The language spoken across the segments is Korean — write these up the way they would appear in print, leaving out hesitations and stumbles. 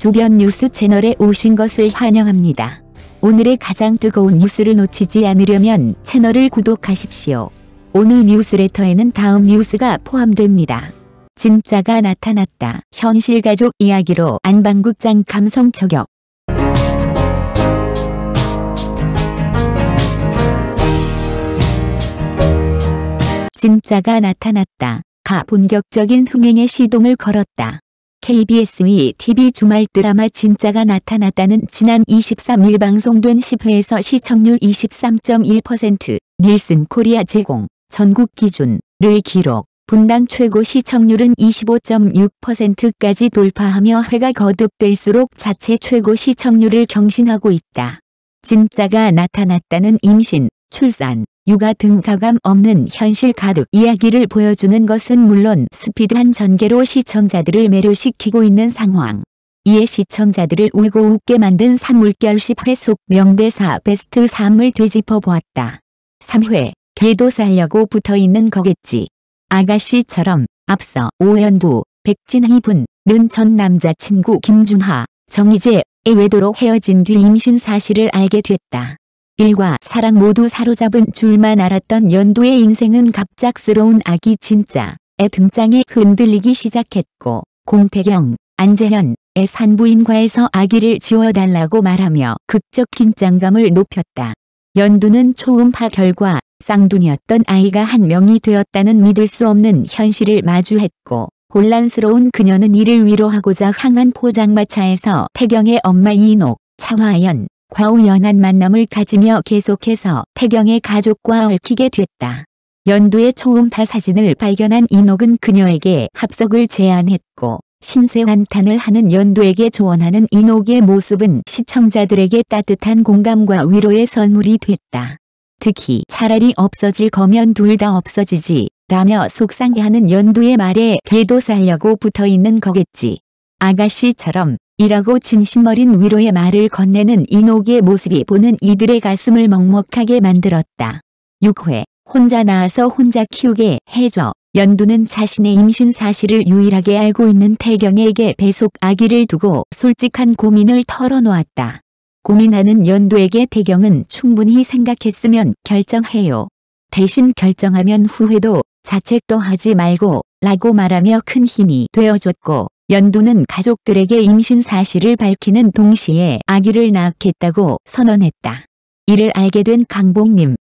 주변 뉴스 채널에 오신 것을 환영합니다. 오늘의 가장 뜨거운 뉴스를 놓치지 않으려면 채널을 구독하십시오. 오늘 뉴스레터에는 다음 뉴스가 포함됩니다. 진짜가 나타났다. 현실 가족 이야기로 안방극장 감성 저격. 진짜가 나타났다. 가 본격적인 흥행에 시동을 걸었다. KBS2 TV 주말 드라마 진짜가 나타났다는 지난 23일 방송된 10회에서 시청률 23.1%, 닐슨 코리아 제공, 전국 기준을 기록, 분당 최고 시청률은 25.6%까지 돌파하며 회가 거듭될수록 자체 최고 시청률을 경신하고 있다. 진짜가 나타났다는 임신, 출산, 육아 등 가감 없는 현실 가득 이야기를 보여주는 것은 물론 스피드한 전개로 시청자들을 매료시키고 있는 상황. 이에 시청자들을 울고 웃게 만든 3물결 10회 속 명대사 베스트 3을 되짚어 보았다. 3회, 걔도 살려고 붙어있는 거겠지. 아가씨처럼. 앞서 오연두, 백진희 분은 전 남자친구 김준하, 정희재의 외도로 헤어진 뒤 임신 사실을 알게 됐다. 일과 사랑 모두 사로잡은 줄만 알았던 연두의 인생은 갑작스러운 아기 진짜의 등장에 흔들리기 시작했고, 공태경, 안재현의 산부인과에서 아기를 지워달라고 말하며 극적 긴장감을 높였다. 연두는 초음파 결과 쌍둥이였던 아이가 한 명이 되었다는 믿을 수 없는 현실을 마주했고, 혼란스러운 그녀는 이를 위로하고자 향한 포장마차에서 태경의 엄마 이인옥, 차화연, 과 우연한 만남을 가지며 계속해서 태경의 가족과 얽히게 됐다. 연두의 초음파 사진을 발견한 이인옥은 그녀에게 합석을 제안했고, 신세 한탄을 하는 연두에게 조언하는 이인옥의 모습은 시청자들에게 따뜻한 공감과 위로의 선물이 됐다. 특히 차라리 없어질 거면 둘 다 없어지지 라며 속상해하는 연두의 말에 걔도 살려고 붙어있는 거겠지. 아가씨처럼 이라고 진심 어린 위로의 말을 건네는 이인옥의 모습이 보는 이들의 가슴을 먹먹하게 만들었다. 6회, 혼자 낳아서 혼자 키우게 해줘. 연두는 자신의 임신 사실을 유일하게 알고 있는 태경에게 배속 아기를 두고 솔직한 고민을 털어놓았다. 고민하는 연두에게 태경은 충분히 생각했으면 결정해요. 대신 결정하면 후회도 자책도 하지 말고 라고 말하며 큰 힘이 되어줬고, 연두는 가족들에게 임신 사실을 밝히는 동시에 아기를 낳겠다고 선언했다. 이를 알게 된 강복님,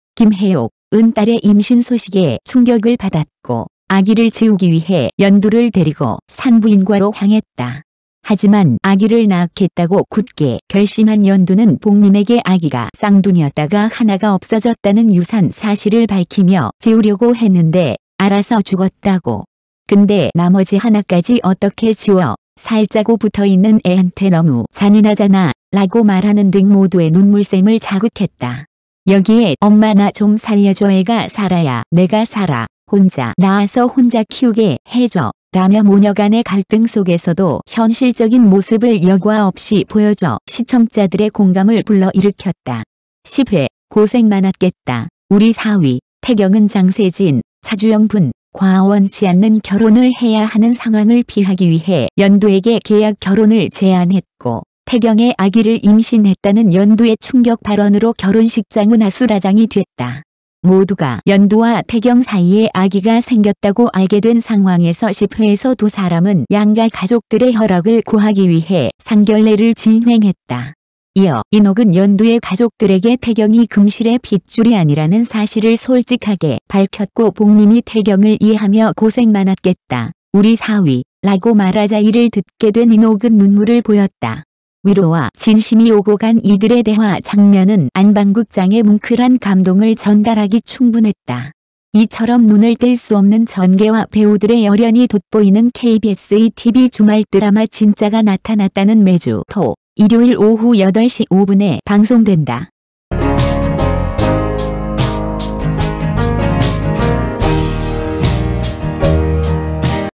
김혜옥은 딸의 임신 소식에 충격을 받았고, 아기를 지우기 위해 연두를 데리고 산부인과로 향했다. 하지만 아기를 낳겠다고 굳게 결심한 연두는 복님에게 아기가 쌍둥이였다가 하나가 없어졌다는 유산 사실을 밝히며 지우려고 했는데 알아서 죽었다고. 근데 나머지 하나까지 어떻게 지워? 살자고 붙어있는 애한테 너무 잔인하잖아 라고 말하는 등 모두의 눈물샘을 자극했다. 여기에 엄마 나 좀 살려줘, 애가 살아야 내가 살아, 혼자 낳아서 혼자 키우게 해줘 라며 모녀 간의 갈등 속에서도 현실적인 모습을 여과 없이 보여줘 시청자들의 공감을 불러일으켰다. 10회, 고생 많았겠다. 우리 사위, 태경은 장세진, 차주영 분, 과 원치 않는 결혼을 해야 하는 상황을 피하기 위해 연두에게 계약 결혼을 제안했고, 태경의 아기를 임신했다는 연두의 충격 발언으로 결혼식장은 아수라장이 됐다. 모두가 연두와 태경 사이에 아기가 생겼다고 알게 된 상황에서 10회에서 두 사람은 양가 가족들의 허락을 구하기 위해 상견례를 진행했다. 이어 이인옥은 연두의 가족들에게 태경이 금실의 핏줄이 아니라는 사실을 솔직하게 밝혔고, 복님이 태경을 이해하며 고생 많았겠다. 우리 사위 라고 말하자 이를 듣게 된 이인옥은 눈물을 보였다. 위로와 진심이 오고 간 이들의 대화 장면은 안방극장의 뭉클한 감동을 전달하기 충분했다. 이처럼 눈을 뗄 수 없는 전개와 배우들의 열연이 돋보이는 KBS2 TV 주말 드라마 진짜가 나타났다는 매주 토, 일요일 오후 8시 5분에 방송된다.